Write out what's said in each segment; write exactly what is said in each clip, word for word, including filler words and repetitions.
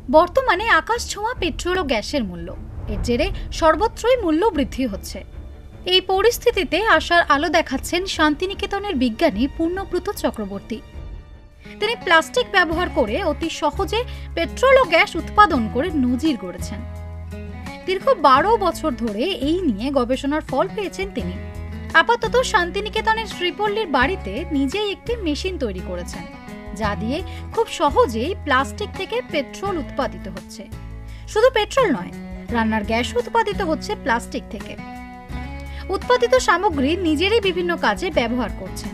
বর্তমানে আকাশ ছোঁয়া পেট্রোল ও গ্যাসের মূল্য, এর জেরে সর্বত্রই মূল্য বৃদ্ধি হচ্ছে। এই পরিস্থিতিতে আশার আলো দেখাচ্ছেন শান্তিনিকেতনের বিজ্ঞানী পূর্ণব্রত চক্রবর্তী। তিনি প্লাস্টিক ব্যবহার করে অতি সহজে পেট্রোল ও গ্যাস উৎপাদন করে নজির গড়েছেন। দীর্ঘ বারো বছর ধরে এই নিয়ে গবেষণার ফল পেয়েছেন তিনি। আপাতত শান্তিনিকেতনের শ্রীপল্লীর বাড়িতে নিজেই একটি মেশিন তৈরি করেছেন, যা দিয়ে খুব সহজেই প্লাস্টিক থেকে পেট্রোল উৎপাদিত হচ্ছে। শুধু পেট্রোল নয়, রান্নার গ্যাস উৎপাদিত হচ্ছে প্লাস্টিক থেকে। উৎপাদিত সামগ্রী নিজেরই বিভিন্ন কাজে ব্যবহার করছেন।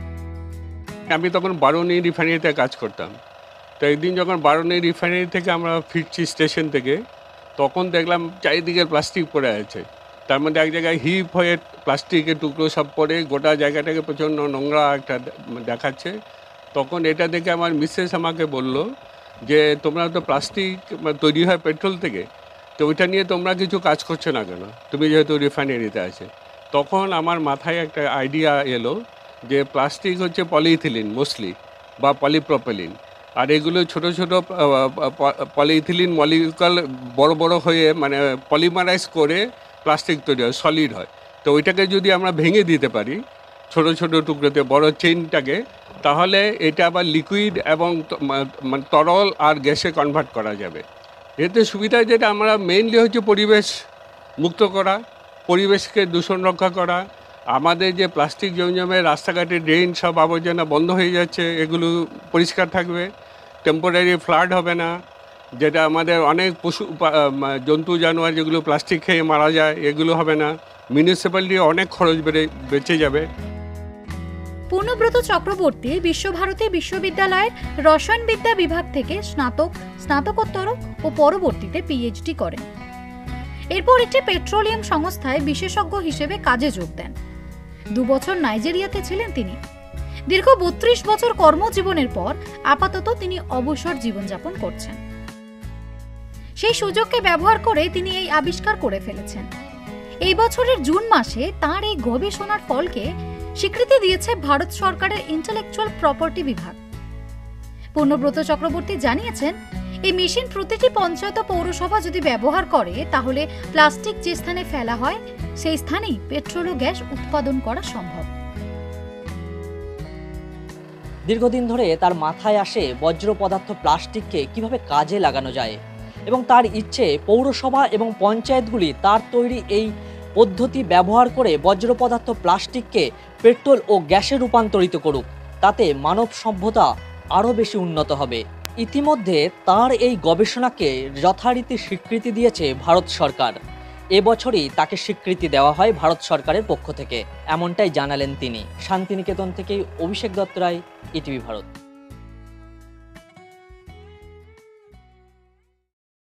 আমি তখন বারুণী রিফাইনারিতে কাজ করতাম। তো একদিন যখন বারুণী রিফাইনারি থেকে আমরা ফিরছি স্টেশন থেকে, তখন দেখলাম চারিদিকে প্লাস্টিক পড়ে আছে। তার মধ্যে এক জায়গায় হিপ হয়ে প্লাস্টিকের টুকরো সব পড়ে গোটা জায়গাটাকে প্রচণ্ড নোংরা একটা দেখাচ্ছে। তখন এটা দেখে আমার মিসেস আমাকে বলল যে তোমরা তো প্লাস্টিক তৈরি হয় পেট্রোল থেকে, তো ওইটা নিয়ে তোমরা কিছু কাজ করছো না কেন, তুমি যেহেতু রিফাইনারিতে আছে। তখন আমার মাথায় একটা আইডিয়া এলো যে প্লাস্টিক হচ্ছে পলিইথিলিন মোস্টলি বা পলিপ্রোপিলিন, আর এগুলো ছোট ছোট পলিইথিলিন মলিকুল বড় বড় হয়ে মানে পলিমারাইজ করে প্লাস্টিক তৈরি হয়, সলিড হয়। তো ওইটাকে যদি আমরা ভেঙে দিতে পারি ছোট ছোট টুকরোতে, বড় চেইনটাকে, তাহলে এটা আবার লিকুইড এবং তরল আর গ্যাসে কনভার্ট করা যাবে। এতে সুবিধা যেটা আমরা মেইনলি হচ্ছে পরিবেশ মুক্ত করা, পরিবেশকে দূষণ রক্ষা করা। আমাদের যে প্লাস্টিক জমজমে রাস্তাঘাটে ড্রেন সব আবর্জনা বন্ধ হয়ে যাচ্ছে, এগুলো পরিষ্কার থাকবে, টেম্পোরারি ফ্লাড হবে না, যেটা আমাদের অনেক পশু জন্তু জানোয়ার যেগুলো প্লাস্টিক খেয়ে মারা যায় এগুলো হবে না, মিউনিসিপ্যালিটি অনেক খরচ বেড়ে বেঁচে যাবে। পূর্ণব্রত চক্রবর্তী বিশ্বভারতী বিশ্ববিদ্যালয়ের রসায়নবিদ্যা বিভাগ থেকে স্নাতক, স্নাতকোত্তর ও পরবর্তীতে পিএইচডি করেন। এরপর একটি পেট্রোলিয়াম সংস্থায় বিশেষজ্ঞ হিসেবে কাজে যোগ দেন। দু বছর নাইজেরিয়াতে ছিলেন তিনি। দীর্ঘ বত্রিশ বছর কর্মজীবনের পর আপাতত তিনি অবসর জীবনযাপন করছেন। সেই সুযোগকে ব্যবহার করে তিনি এই আবিষ্কার করে ফেলেছেন। এই বছরের জুন মাসে তার এই গবেষণার ফলকে স্বীকৃতি দিয়েছে ভারত সরকারের ইন্টেলেকচুয়াল প্রপার্টি বিভাগ। পূর্ণব্রত চক্রবর্তী জানিয়েছেন, এই মেশিন প্রতিটি পঞ্চায়েত পৌরসভা যদি ব্যবহার করে, তাহলে প্লাস্টিক যে স্থানে ফেলা হয় সেই স্থানেই পেট্রোল ও গ্যাস উৎপাদন করা সম্ভব। দীর্ঘদিন ধরে তার মাথায় আসে বজ্র পদার্থ প্লাস্টিককে কিভাবে কাজে লাগানো যায়, এবং তার ইচ্ছে পৌরসভা এবং পঞ্চায়েতগুলি তার তৈরি এই পদ্ধতি ব্যবহার করে বজ্র পদার্থ প্লাস্টিককে পেট্রোল ও গ্যাসে রূপান্তরিত করুক। তাতে মানব সভ্যতা আরও বেশি উন্নত হবে। ইতিমধ্যে তার এই গবেষণাকে যথারীতি স্বীকৃতি দিয়েছে ভারত সরকার। এবছরই তাকে স্বীকৃতি দেওয়া হয় ভারত সরকারের পক্ষ থেকে, এমনটাই জানালেন তিনি। শান্তিনিকেতন থেকে অভিষেক দত্ত রায়, ইটিভি ভারত।